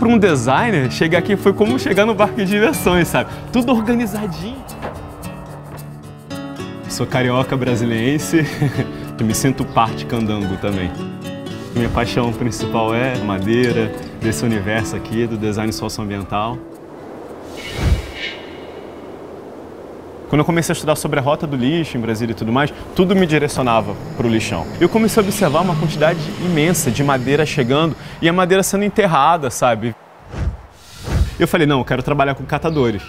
para um designer, chegar aqui foi como chegar no parque de diversões, sabe? Tudo organizadinho. Sou carioca brasiliense e me sinto parte candango também. Minha paixão principal é madeira, desse universo aqui do design socioambiental. Quando eu comecei a estudar sobre a rota do lixo em Brasília e tudo mais, tudo me direcionava para o lixão. Eu comecei a observar uma quantidade imensa de madeira chegando e a madeira sendo enterrada, sabe? Eu falei, não, eu quero trabalhar com catadores.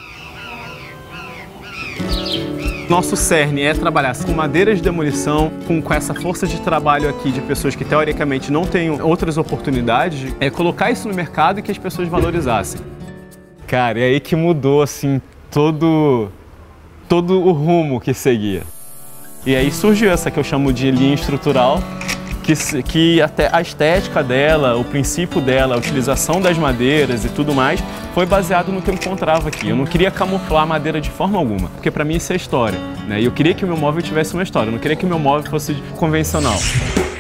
Nosso cerne é trabalhar com madeira de demolição, com essa força de trabalho aqui de pessoas que teoricamente não têm outras oportunidades, é colocar isso no mercado e que as pessoas valorizassem. Cara, é aí que mudou assim todo o rumo que seguia. E aí surgiu essa que eu chamo de linha estrutural, que até a estética dela, o princípio dela, a utilização das madeiras e tudo mais, foi baseado no que eu encontrava aqui. Eu não queria camuflar a madeira de forma alguma, porque para mim isso é história, né? E eu queria que o meu móvel tivesse uma história, eu não queria que o meu móvel fosse convencional.